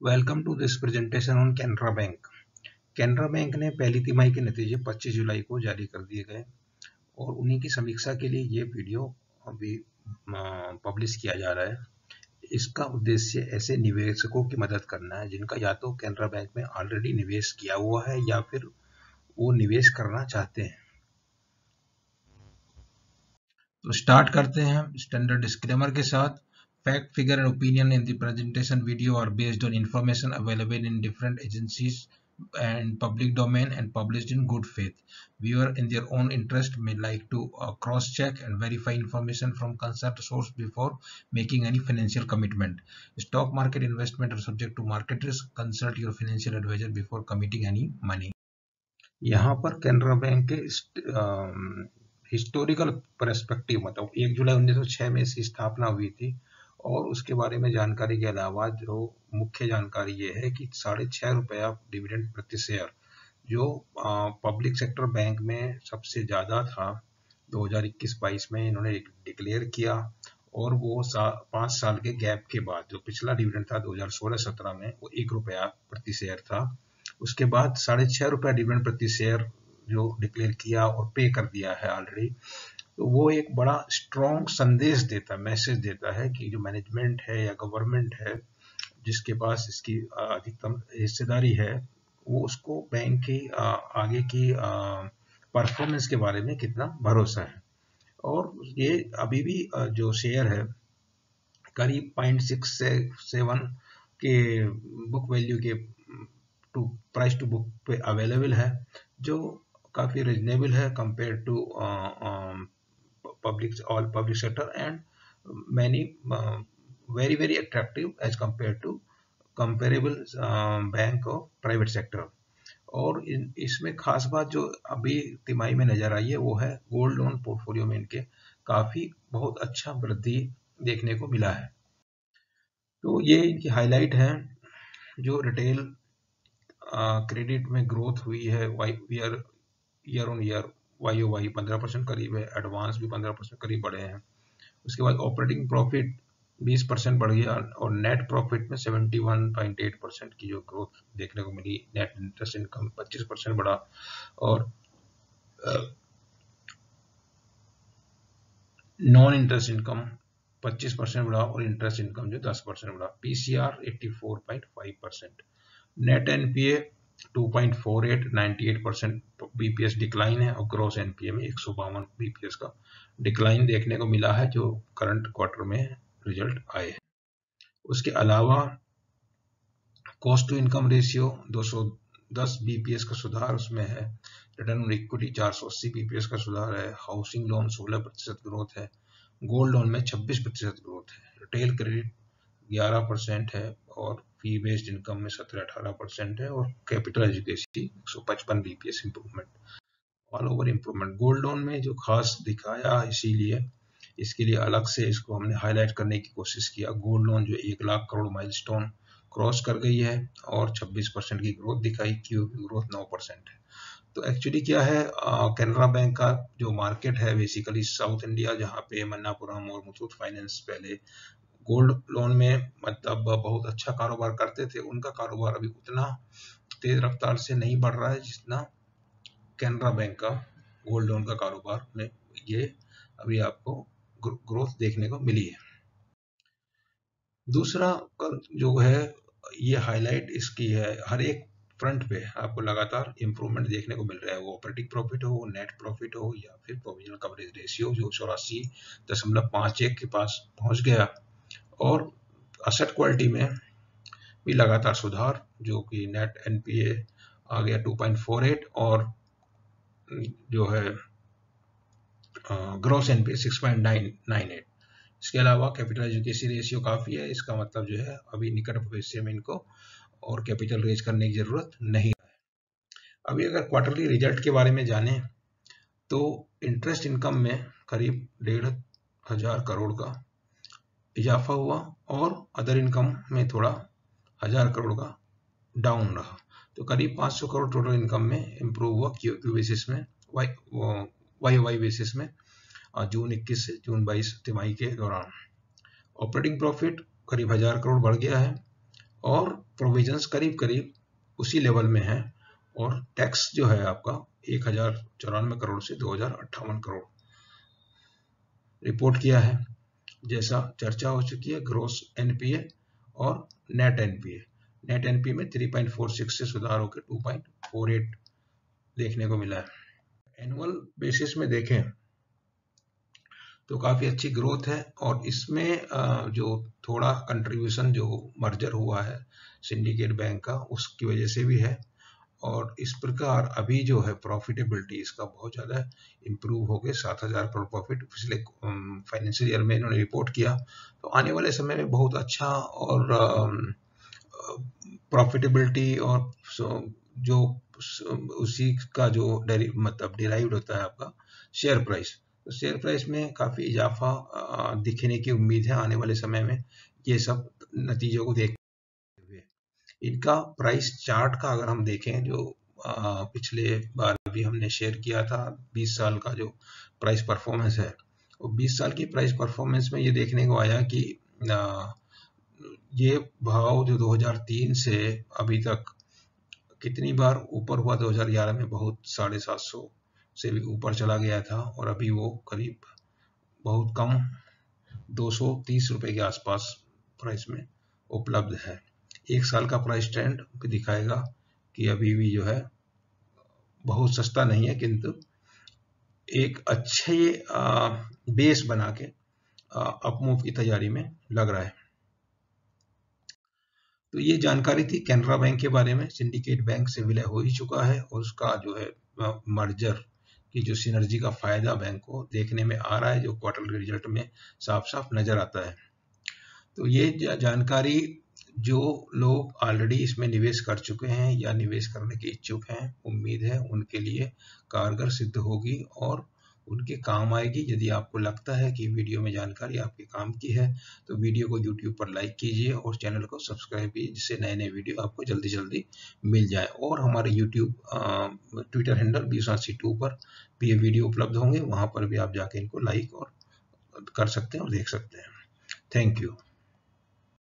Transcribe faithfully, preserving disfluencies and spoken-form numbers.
Welcome to this presentation on Canara Bank. Canara Bank ने पहली तिमाही के नतीजे पच्चीस जुलाई को जारी कर दिए गए और उन्हीं की समीक्षा के लिए ये वीडियो अभी पब्लिश किया जा रहा है। इसका उद्देश्य ऐसे निवेशकों की मदद करना है जिनका या तो कैनरा बैंक में ऑलरेडी निवेश किया हुआ है या फिर वो निवेश करना चाहते हैं। तो स्टार्ट करते हैं स्टैंडर्ड डिस्क्लेमर के साथ। Fact, figure, and opinion in the presentation video are based on information available in different agencies and public domain and published in good faith. Viewer in their own interest may like to uh, cross-check and verify information from concerned source before making any financial commitment. Stock market investment are subject to market risk. Consult your financial advisor before committing any money. यहाँ पर कैनरा बैंक के historical perspective मतलब एक जुलाई उन्नीस सौ छह में इसकी स्थापना हुई थी और उसके बारे में जानकारी के अलावा जो मुख्य जानकारी ये है कि साढ़े छह रुपया डिविडेंड प्रति शेयर जो पब्लिक सेक्टर बैंक में सबसे ज़्यादा था दो हज़ार इक्कीस बाईस में इन्होंने डिक्लेयर किया और वो सा, पाँच साल के गैप के बाद जो पिछला डिविडेंड था दो हज़ार सोलह सत्रह में वो एक रुपया प्रति शेयर था। उसके बाद साढ़े छह रुपया डिविडेंड प्रति शेयर जो डिक्लेयर किया और पे कर दिया है ऑलरेडी, तो वो एक बड़ा स्ट्रॉन्ग संदेश देता है, मैसेज देता है कि जो मैनेजमेंट है या गवर्नमेंट है जिसके पास इसकी अधिकतम हिस्सेदारी है वो उसको बैंक की आगे की परफॉर्मेंस के बारे में कितना भरोसा है। और ये अभी भी जो शेयर है करीब पॉइंट सिक्स सेवन के बुक वैल्यू के टू प्राइस टू बुक पे अवेलेबल है जो काफ़ी रिजनेबल है compare to public all public sector and many uh, very very attractive as compared to comparable uh, bank of private sector। और इन इसमें खास बात जो अभी तिमाही में नजर आई है वो है गोल्ड लोन पोर्टफोलियो में इनके काफी बहुत अच्छा वृद्धि देखने को मिला है। तो ये इनकी हाईलाइट है जो रिटेल क्रेडिट में ग्रोथ हुई है year year on year Y O Y पंद्रह परसेंट करीब है, एडवांस भी पंद्रह परसेंट करीब बढ़े हैं। उसके बाद ऑपरेटिंग प्रॉफिट बीस परसेंट बढ़ गया और नेट प्रॉफिट में इकहत्तर पॉइंट आठ परसेंट की जो ग्रोथ देखने को मिली। नेट इंटरेस्ट इनकम पच्चीस परसेंट बढ़ा और नॉन इंटरेस्ट इनकम पच्चीस परसेंट बढ़ा और इंटरेस्ट इनकम जो दस परसेंट बढ़ा। पीसीआर चौरासी पॉइंट पाँच percent, net NPA two point four eight, अट्ठानवे परसेंट बीपीएस डिक्लाइन है और ग्रॉस एनपीए में एक सौ बावन बीपीएस का डिक्लाइन देखने को मिला है जो करंट क्वार्टर में रिजल्ट आए हैं। उसके अलावा कॉस्ट टू इनकम रेशियो दो सौ दस बीपीएस का सुधार उसमें है। रिटर्न ऑन इक्विटी चार सौ अस्सी बीपीएस का सुधार है। हाउसिंग लोन सोलह प्रतिशत ग्रोथ है। गोल्ड लोन में छब्बीस प्रतिशत ग्रोथ है। रिटेल क्रेडिट ग्यारह परसेंट है और फी बेस्ड इनकम में सत्रह अठारह परसेंट है और कैपिटल एजुकेशन एक सौ पचपन BPS improvement, all over improvement. Gold loan में जो खास दिखाया इसीलिए इसके लिए अलग से इसको हमने हाईलाइट करने की कोशिश किया। गोल्ड लोन जो एक लाख करोड़ माइलस्टोन क्रॉस कर गई है और छब्बीस परसेंट की ग्रोथ दिखाई, क्यू ग्रोथ नौ परसेंट है। तो एक्चुअली क्या है, कैनरा बैंक का जो मार्केट है बेसिकली साउथ इंडिया जहाँ पे मन्नापुरम और मुथूट फाइनेंस पहले गोल्ड लोन में मतलब बहुत अच्छा कारोबार करते थे, उनका कारोबार अभी उतना तेज रफ्तार से नहीं बढ़ रहा है जितना कैनरा बैंक का गोल्ड लोन का कारोबार में ये अभी आपको ग्रोथ देखने को मिली है। दूसरा जो है ये हाईलाइट इसकी है, हर एक फ्रंट पे आपको लगातार इंप्रूवमेंट देखने को मिल रहा है, वो ऑपरेटिंग प्रॉफिट हो, नेट प्रॉफिट हो या फिर प्रोविजनल कवरेज रेशियो जो चौरासी दशमलव पाँच एक के पास पहुंच गया और असेट क्वालिटी में भी लगातार सुधार जो कि नेट एनपीए आ गया टू पॉइंट फोर एट और जो है gross NPA six point nine eight. इसके अलावा कैपिटल एजुकेशन रेशियो काफ़ी है, इसका मतलब जो है अभी निकट भविष्य में इनको और कैपिटल रेज करने की ज़रूरत नहीं है। अभी अगर क्वार्टरली रिजल्ट के बारे में जानें तो इंटरेस्ट इनकम में करीब डेढ़ हजार करोड़ का इजाफा हुआ और अदर इनकम में थोड़ा हजार करोड़ का डाउन रहा, तो करीब पाँच सौ करोड़ टोटल इनकम में इम्प्रूव हुआ क्यू क्यू बेसिस में, वाई वाई वाई बेसिस में जून इक्कीस से जून बाईस तिमाही के दौरान। ऑपरेटिंग प्रॉफिट करीब हजार करोड़ बढ़ गया है और प्रोविजंस करीब करीब उसी लेवल में है, और टैक्स जो है आपका एक हजार चौरानवे करोड़ से दो हजार अट्ठावन करोड़ रिपोर्ट किया है। जैसा चर्चा हो चुकी है, ग्रोस एनपीए और नेट एनपीए। नेट एनपीए में थ्री पॉइंट फोर सिक्स से सुधार होकर टू पॉइंट फोर एट देखने को मिला है। एनुअल बेसिस में देखें तो काफी अच्छी ग्रोथ है, और इसमें जो थोड़ा कंट्रीब्यूशन जो मर्जर हुआ है सिंडिकेट बैंक का, उसकी वजह से भी है। और इस प्रकार अभी जो है प्रॉफिटेबिलिटी इसका बहुत ज़्यादा इम्प्रूव हो गए, सात हजार करोड़ प्रॉफिट पिछले फाइनेंशियल ईयर में इन्होंने रिपोर्ट किया। तो आने वाले समय में बहुत अच्छा और प्रॉफिटेबिलिटी और जो उसी का जो मतलब डिराइव्ड होता है आपका शेयर प्राइस, तो शेयर प्राइस में काफ़ी इजाफा दिखने की उम्मीद है आने वाले समय में, ये सब नतीजों को देखते हुए। इनका प्राइस चार्ट का अगर हम देखें, जो आ, पिछले बार भी हमने शेयर किया था बीस साल का जो प्राइस परफॉर्मेंस है, वो बीस साल की प्राइस परफॉर्मेंस में ये देखने को आया कि आ, ये भाव जो दो हज़ार तीन से अभी तक कितनी बार ऊपर हुआ, दो हज़ार ग्यारह में बहुत साढ़े सात सौ से भी ऊपर चला गया था, और अभी वो करीब बहुत कम दो सौ तीस रुपए के आसपास प्राइस में उपलब्ध है। एक साल का प्राइस ट्रेंड दिखाएगा कि अभी भी जो है बहुत सस्ता नहीं है, किंतु एक अच्छे बेस बना के अपमूव की तैयारी में लग रहा है। तो ये जानकारी थी कैनरा बैंक के बारे में। सिंडिकेट बैंक से विलय हो ही चुका है, और उसका जो है मर्जर की जो सिनर्जी का फायदा बैंक को देखने में आ रहा है, जो क्वार्टर रिजल्ट में साफ साफ नजर आता है। तो ये जानकारी जो लोग ऑलरेडी इसमें निवेश कर चुके हैं या निवेश करने के इच्छुक हैं, उम्मीद है उनके लिए कारगर सिद्ध होगी और उनके काम आएगी। यदि आपको लगता है कि वीडियो में जानकारी आपके काम की है, तो वीडियो को यूट्यूब पर लाइक कीजिए और चैनल को सब्सक्राइब कीजिए, जिससे नए नए वीडियो आपको जल्दी जल्दी मिल जाए। और हमारे YouTube Twitter handle B C two पर भी ये वीडियो उपलब्ध होंगे, वहां पर भी आप जाके इनको लाइक और कर सकते हैं और देख सकते हैं। Thank you.